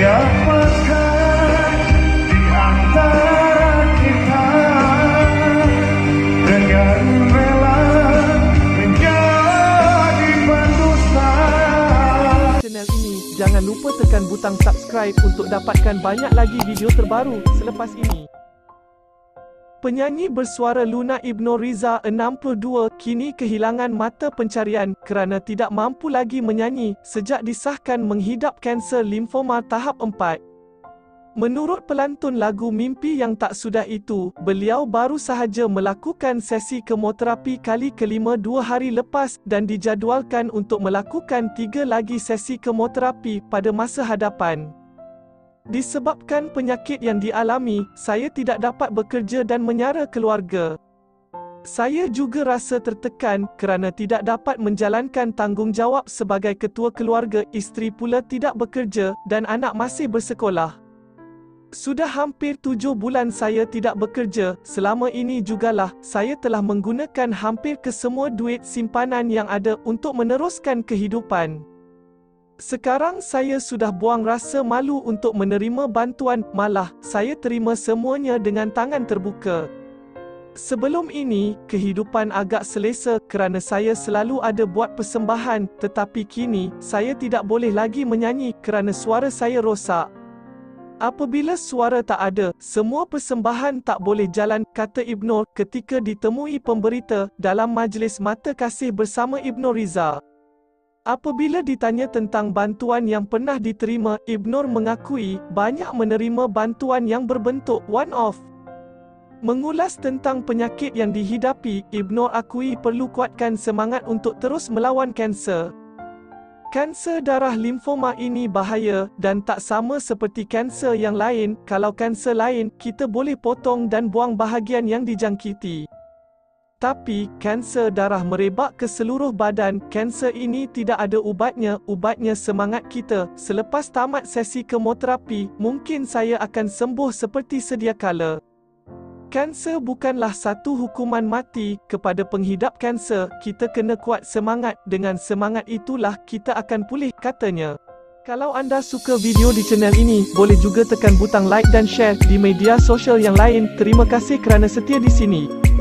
Siapakah di antara kita dengan rela menjadi pendusta? Channel ini, jangan lupa tekan butang subscribe untuk dapatkan banyak lagi video terbaru selepas ini. Penyanyi bersuara Luna Ibnu Riza 62 kini kehilangan mata pencarian kerana tidak mampu lagi menyanyi sejak disahkan menghidap kanser limfoma tahap 4. Menurut pelantun lagu Mimpi Yang Tak Sudah Itu, beliau baru sahaja melakukan sesi kemoterapi kali kelima 2 hari lepas dan dijadualkan untuk melakukan 3 lagi sesi kemoterapi pada masa hadapan. Disebabkan penyakit yang dialami, saya tidak dapat bekerja dan menyara keluarga. Saya juga rasa tertekan kerana tidak dapat menjalankan tanggungjawab sebagai ketua keluarga, isteri pula tidak bekerja dan anak masih bersekolah. Sudah hampir 7 bulan saya tidak bekerja, selama ini jugalah saya telah menggunakan hampir kesemua duit simpanan yang ada untuk meneruskan kehidupan. Sekarang saya sudah buang rasa malu untuk menerima bantuan, malah saya terima semuanya dengan tangan terbuka. Sebelum ini, kehidupan agak selesa kerana saya selalu ada buat persembahan, tetapi kini, saya tidak boleh lagi menyanyi kerana suara saya rosak. Apabila suara tak ada, semua persembahan tak boleh jalan, kata Ibnu ketika ditemui pemberita dalam majlis mata kasih bersama Ibnu Riza. Apabila ditanya tentang bantuan yang pernah diterima, Ibnu mengakui banyak menerima bantuan yang berbentuk one-off. Mengulas tentang penyakit yang dihidapi, Ibnu akui perlu kuatkan semangat untuk terus melawan kanser. Kanser darah limfoma ini bahaya dan tak sama seperti kanser yang lain. Kalau kanser lain, kita boleh potong dan buang bahagian yang dijangkiti. Tapi, kanser darah merebak ke seluruh badan. Kanser ini tidak ada ubatnya semangat kita. Selepas tamat sesi kemoterapi, mungkin saya akan sembuh seperti sedia kala. Kanser bukanlah satu hukuman mati. Kepada penghidap kanser, kita kena kuat semangat. Dengan semangat itulah kita akan pulih, katanya. Kalau anda suka video di channel ini, boleh juga tekan butang like dan share di media sosial yang lain. Terima kasih kerana setia di sini.